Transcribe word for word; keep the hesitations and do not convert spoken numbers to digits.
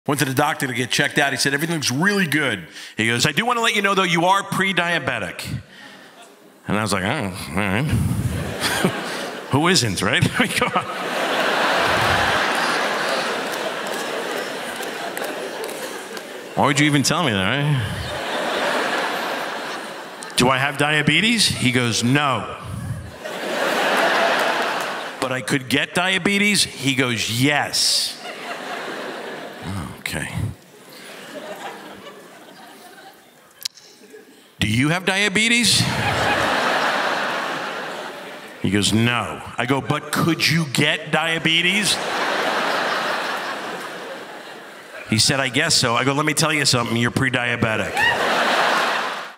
Went to the doctor to get checked out. He said, everything looks really good. He goes, I do want to let you know, though, you are pre-diabetic. And I was like, oh, all right. Who isn't, right? I mean, come on. Why would you even tell me that, right? Do I have diabetes? He goes, no. But I could get diabetes? He goes, yes. Okay. Do you have diabetes? He goes, no. I go, but could you get diabetes? He said, I guess so. I go, let me tell you something, you're pre-diabetic.